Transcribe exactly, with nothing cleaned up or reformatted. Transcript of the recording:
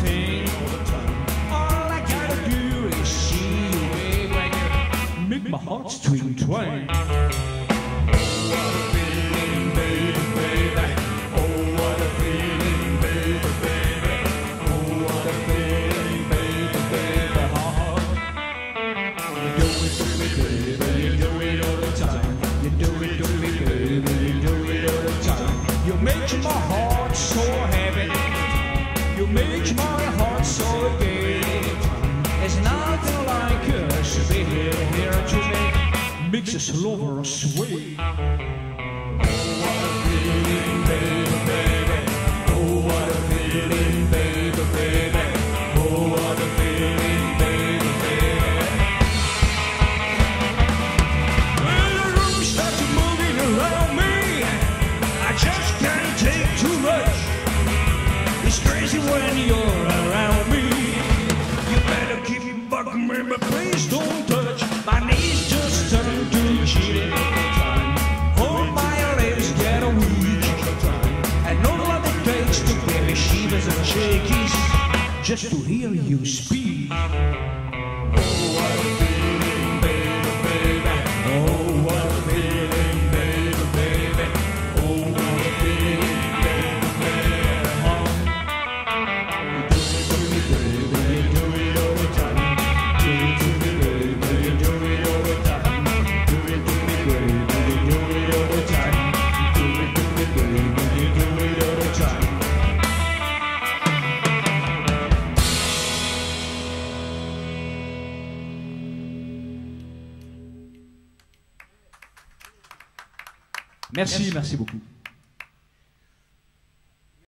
thing. All I gotta do is see you, baby, when you make my heart string twang. You make my heart so happy. You make my heart so gay. There's nothing like us, baby, here to make makes us lover sway. Oh, what a feeling, baby, baby. Oh, what a feeling, baby, baby. Oh, what a feeling, baby, baby. When the room starts moving around me, I just can't take too much. It's crazy when you're around me. You better keep bugging me, but please don't touch. My knees just turn to cheating. Hold my legs get weak. I know what it takes to give me shivers and shakies just to hear you speak. Oh, what a feeling, baby, baby. Oh, what a feeling, baby, baby. Oh, what a feeling, baby, baby. You do it all the time. Do it to me, baby. You do it all the time. Do it to me, baby. You do it all the time. Do it to me, baby. You do it all the time. Merci, merci beaucoup.